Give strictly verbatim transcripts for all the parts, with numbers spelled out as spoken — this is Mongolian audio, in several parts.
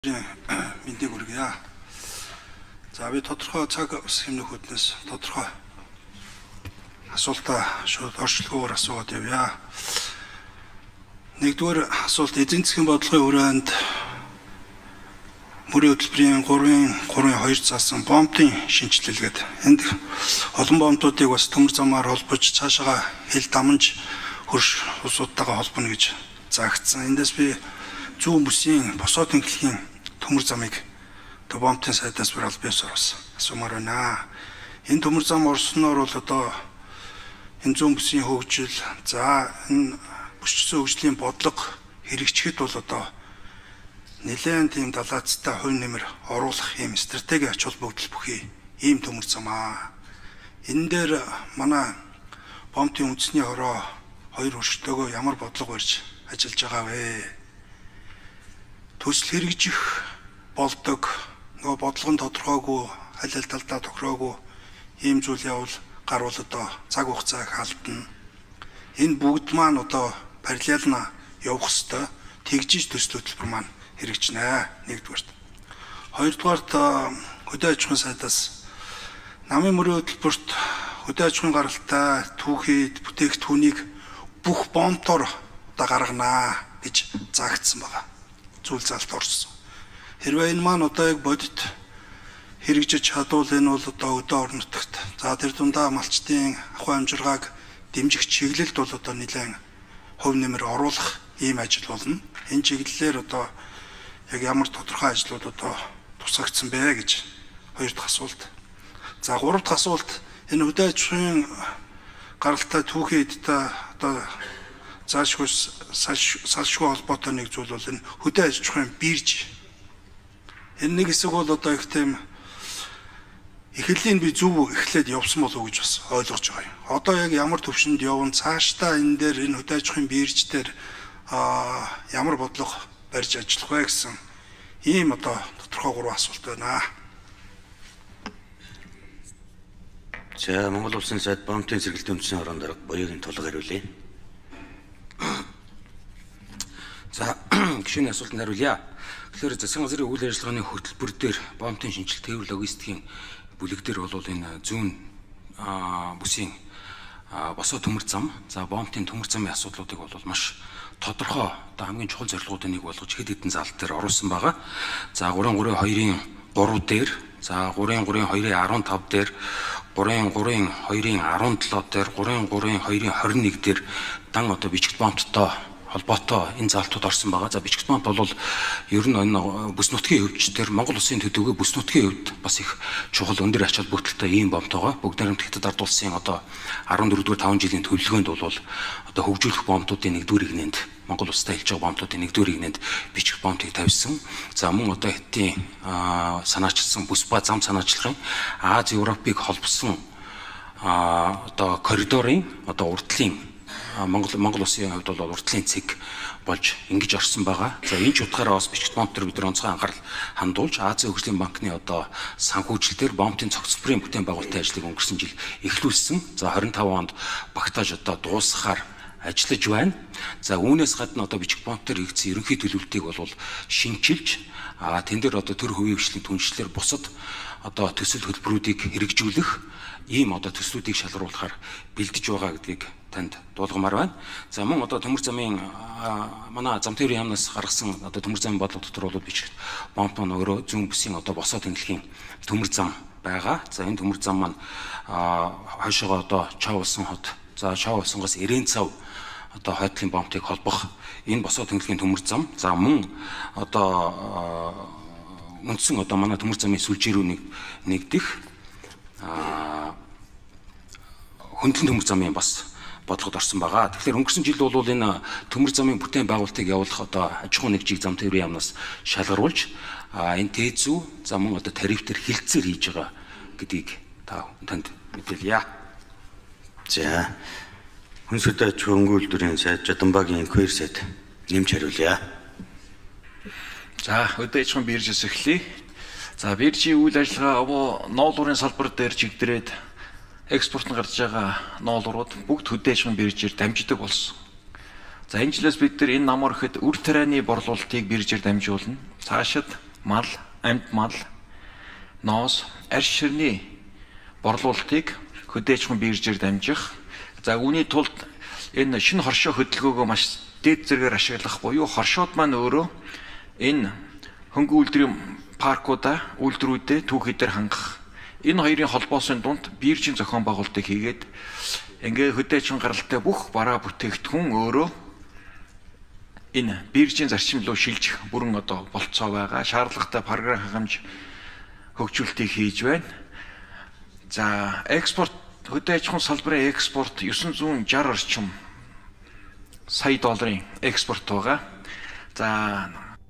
Мэндийг хүргье. За би тодорхой цаг ус хэмнэх хөтнөөс тодорхой асуултаа шууд орчлогоор асууад явъя. Нэгдүгээр асуулт эзэн засгийн бодлогын хүрээнд мөрийн хөтөлбөрийн гурван гурван хоёр заасан бомбын шинжилэлгээд энд олон бомбуудыг бас төмөр замаар холбож цаашаа хил дамж хөрш усуудтайгаа холбоно гэж заагдсан. Эндээс би зүүн бүсийн босоо тэнхлэгийн төмөр замыг бомбын сайдаас бүр албаас орсон. Асуумаар байна. Энэ төмөр зам орсноор бол одоо энэ зүүн бүсийн хөгжил, за энэ бүсчсэн хөгжлийн бодлого хэрэгжихэд бол одоо нэлээд тийм далаацтай хувь нэмэр оруулах юм стратеги ач холбогдол бүхий ийм төмөр зам аа. Энэ дээр манай бомбын үндэсний хороо хоёр өрштөөгөө ямар бодлого барьж ажиллаж байгаа вэ? Төсөл хэрэгжих болдог, нөгөө бодлого нь тодорхойгүй, аль аль талдаа тохироогүй ийм зүйл явал гарвал одоо цаг хугацааг алдна. Энэ бүгд маань одоо параллельна явах ёстой. Тэгжиж төсөл хөтөлбөр маань хэрэгжинэ. Нэгдүгээрт. Хоёрдугаарт хөдөө аж ахуйн сайдаас намын мөрийн хөтөлбөрт хөдөө аж ахуйн гаралтай түүхийд бүтээгдэхүүнийг бүх бомбоор одоо гарганаа гэж заагдсан байгаа. Зүйл залт орсон. Хэрвээ энэ маань одоо яг бодит хэрэгжиж чадвал энэ бол одоо өдөө орон нутагт. За тэр дундаа малчдын ахуй амжиргааг дэмжих чиглэлд бол одоо нэлээд хувь нэмэр оруулах ийм ажил болно. Энэ чиглэлээр одоо яг ямар тодорхой ажлууд одоо тусгагдсан бэ гэж хоёр дахь асуулт. За гурав дахь асуулт энэ хөдөө аж ахуйн гаралтай түүхийд одоо заашгүй салшгүй холбоотой нэг зүйл бол энэ хөдөө аж ахуйн бирж. Энэ нэг хэсэг бол одоо их тийм эхлэлийн би зөв эхлээд явсан болов уу гэж бас ойлгож байгаа юм. Одоо яг ямар төвшөнд явна, цаашдаа энэ дээр энэ хөдөө аж ахуйн бирж дээр а ямар бодлого барьж ажиллах вэ гэсэн ийм одоо тодорхой гурван асуулт байна. За Монгол Улсын сайд бомбын сэргэлтийн үндэсний хороонд дарга буяагийн тулга хариулъя. За гишүүний асуултанд хариулъя. Тэгэхээр засгийн газрын үйл ажиллагааны хөтөлбөр дээр бомбын шинжилт тээвэр логистикийн бүлэг дээр бол энэ зүүн бүсийн босоо төмөр зам, за бомбын төмөр замын асуудлуудыг бол маш тодорхой одоо хамгийн чухал зорилгуудын нэг болгож хэд хэдэн зал дээр оруулсан байгаа. За гурван гурван хоёрын гурав дээр, за гурван гурван хоёрын арван тав дээр, гурван гурван хоёрын арван долоо дээр, гурван гурван хоёрын хорин нэг дээр дан одоо бичигт бомбттой холбоотой энэ залтууд орсон байгаа. За бичигт бомб бол ер нь энэ бүс нутгийн хөвч төр Монгол Улсын төдийгүй бүс нутгийн хувьд бас их чухал өндөр ач холбогдолтой ийм бомбтойгоо бүгд найрамд Хятад ард улсын одоо арван дөрөвдүгээр таван жилийн төлөвлөгөөнд бол одоо хөгжүүлэх бомбуудын нэгдүгээр игнэнд Монгол Улстай хэлж байгаа бомбуудын нэгдүгээр игнэнд бичиг бомбыг тавьсан. За мөн одоо Хятадын санаачилсан бүс ба зам санаачлагын Аз Европыг холбосон одоо коридорын одоо урдлын Монгол Монгол Улсын хувьд бол уртлын цэг болж ингэж орсон байгаа. За энэ ч утгаараа бас бичигт бомб төр бид нар онцгой анхаарал хандуулж Азийн хөгжлийн банкны одоо санхүүжилтээр бомбын цогцлборын бүтээн байгуулалтын ажлыг өнгөрсөн жил эхлүүлсэн. За хорин таван онд багтааж одоо дуусгахаар ажиллаж байна. За үүнээс гадна одоо бичиг бомб төр хийгдсэн ерөнхий төлөвлөлтийг бол шинчилж а тэн дээр одоо төр хувийн хвшлийн түншлэлээр бусад одоо төсөл хөтөлбөрүүдийг хэрэгжүүлэх ийм одоо төслүүдийг шалгаруулахаар бэлдэж байгаа гэдгийг танд дуулгамаар байна. За мөн одоо төмөр замын манай зам тээврийн яамнаас гаргасан одоо төмөр замын бодлого дотор бол бичигт бомб маань өөрөө зүүн бүсийн одоо босоо тэнхлэгийн төмөр зам байгаа. За энэ төмөр зам маань хойшоогоо одоо Чав улсын хот, за Чав улсонгоос Эрээн цав одоо хойдлын бомбыг холбох энэ босоо тэнхлэгийн төмөр зам. За мөн одоо үндсэн одоо манай төмөр замын сүлжээ рүү нэгдэх хөндлөн төмөр замын бас бодлогод орсон байгаа. Тэгэхээр өнгөрсөн жил бол энэ төмөр замын бүтээн байгуулалтыг явуулах одоо аж ахуйн нэгжийг зам тээврийн яамнаас шалгаруулж энэ тээзүү за мөн одоо тариф төр хилцээр хийж байгаа гэдгийг та танд мэдээлье. За хүнс хөдөө аж ахуйн үйлдвэрийн сайд Жаданбаагийн инквайр сайд нэмж хариулъя. За хөдөө аж ахуйн биржээс эхлэе. За биржийн үйл ажиллагаа ноолуурын салбар дээр чигдрээд экспорт нь гарч байгаа ноолурууд бүгд хөдөө аж ахуйн биржээр дамждаг болсон. За энэ жилээс бид нар энэ нам ороход үр тарианы борлуулалтыг биржээр дамжуулна. Цаашид мал, амьд мал, ноос, арьс ширний борлуулалтыг хөдөөж хүн биржээр дамжих. За үүний тулд энэ шинэ хоршоо хөдөлгөөгөө маш дээд зэргээр ашиглах буюу хоршоод маань өөрөө энэ хөнгөн үйлдвэрийн паркуудаа, үйлдвэрүүдэд түүхийдээр хангах. Энэ хоёрын холбоосын дунд биржийн зохион байгуулалтыг хийгээд ингээ хөдөөж хүн гаралтай бүх бараа бүтээгдэхүүн өөрөө энэ биржийн зарчим руу шилжих бүрэн одоо болцоо байгаа. Шаардлагатай параграф хангамж хөгжүүлэлтийг хийж байна. За экспорт хөдөө аж ахуйн салбарын экспорт дев'ять шестьдесят орчим сая долларын экспорт байгаа. За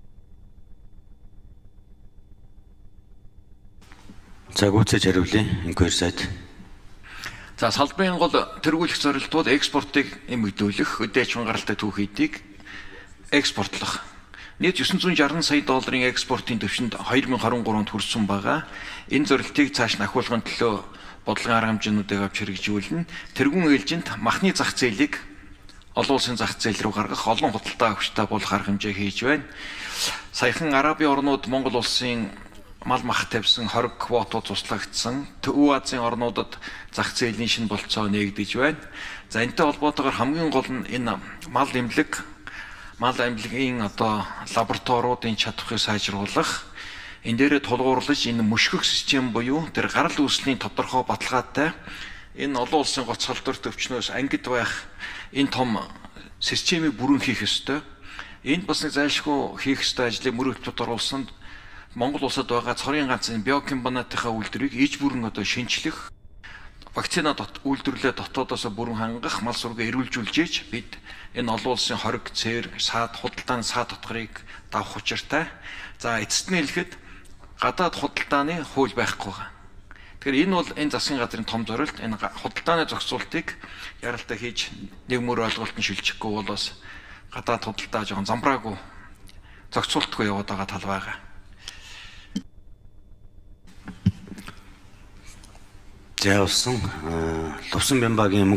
За гүйцэж хариулъя. Инquiry сайд. За салбарын гол тэргүүлэх зорилтууд экспортыг эмэгдүүлэх, хөдөө аж ахуйн гаралтай түүхийдийг экспортлох. Нийт дев'ять шестьдесят сая долларын экспортын түвшинд две тысячи двадцать три онд хүрсэн байгаа. Энэ зорилтыг цааш нь ахиулгын төлөө бодлогын арга хэмжээнүүдийг авч хэрэгжүүлнэ. Тэргүүн ээлжинд махны зах зээлийг олон улсын зах зээл рүү гаргах олон худалдаа авчтай болох арга хэмжээ хийж байна. Саяхан Арабын орнууд Монгол улсын мал мах тавьсан хориг квотууд туслагдсан. Төв Азийн орнуудад зах зээлийн шинэ болцоо нээгдэж байна. За энэтэй холбоотойгоор хамгийн гол нь энэ мал эмнэлэг, мал эмнэлгийн одоо лабораториудын чадварыг сайжруулах, энэ дээрээ тулгуурлаж энэ мөшгөх систем буюу тэр гарал үүслийн тодорхой баталгаатай энэ олон улсын гоц халдвар төвчнөөс ангид байх энэ том системийг бүрэн хийх ёстой. Энд бас нэг зайлшгүй хийх ёстой ажлыг мөрөгдөд оруулсан Монгол улсад байгаа цорын ганц энэ биокомбинатынхаа үйлдвэрийг иж бүрэн одоо шинчлэх, вакцина үйлдвэрлэлээ дотоодоос бүрэн хангах, мал сургаа эрүүлжүүлж бид энэ олон улсын хориг, цээр, саад, худалдааны саад татгарыг давах учиртай. За эцэст нь хэлэхэд гадаад худалдааны хууль байхгүй байгаа. Тэгэхээр энэ бол энэ засгийн газрын том зорилт. Энэ худалдааны зохицуултыг яралтай хийж нэг мөр ойлголтод шилжихгүй бол бас гадаад худалдаа жоохон замбраагүй зохицуултгүй яваад байгаа тал байгаа. За усан Лувсан Бямбагийн